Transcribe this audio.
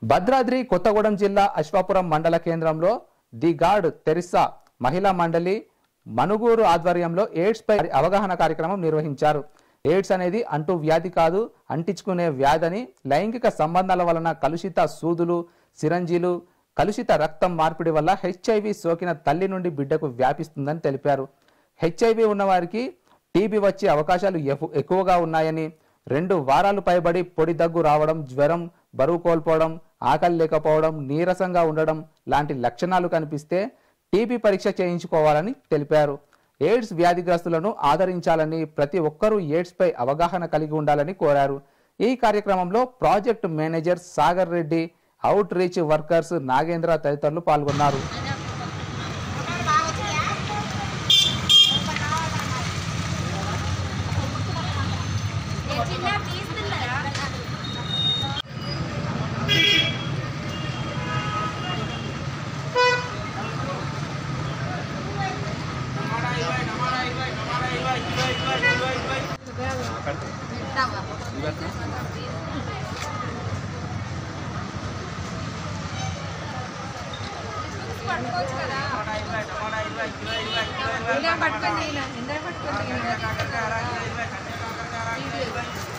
భద్రాద్రి కొత్తగూడెం జిల్లా అశ్వాపురం మండల కేంద్రంలో ది గాడ్ తెరిసా మహిళా మండలి మనుగూరు ఆధ్వర్యంలో ఎయిడ్స్ పై అవగాహన కార్యక్రమం నిర్వహించారు. ఎయిడ్స్ అనేది అంటూ వ్యాధి కాదు, అంటించుకునే వ్యాధని, లైంగిక సంబంధాల వలన కలుషిత సూదులు, సిరంజీలు, కలుషిత రక్తం మార్పిడి వల్ల హెచ్ఐవి సోకిన తల్లి నుండి బిడ్డకు వ్యాపిస్తుందని తెలిపారు. హెచ్ఐవి ఉన్నవారికి టీబీ వచ్చే అవకాశాలు ఎక్కువగా ఉన్నాయని, 2 వారాలు పైబడి పొడి దగ్గు రావడం, జ్వరం, బరువు కోల్పోవడం, ఆకలి లేకపోవడం, నీరసంగా ఉండడం లాంటి లక్షణాలు కనిపిస్తే టీబీ పరీక్ష చేయించుకోవాలని తెలిపారు. ఎయిడ్స్ వ్యాధిగ్రస్తులను ఆదరించాలని, ప్రతి ఒక్కరూ ఎయిడ్స్ పై అవగాహన కలిగి ఉండాలని కోరారు. ఈ కార్యక్రమంలో project manager Sagar Reddy, outreach workers Nagendra తదితరులు పాల్గొన్నారు. పట్టుకోండి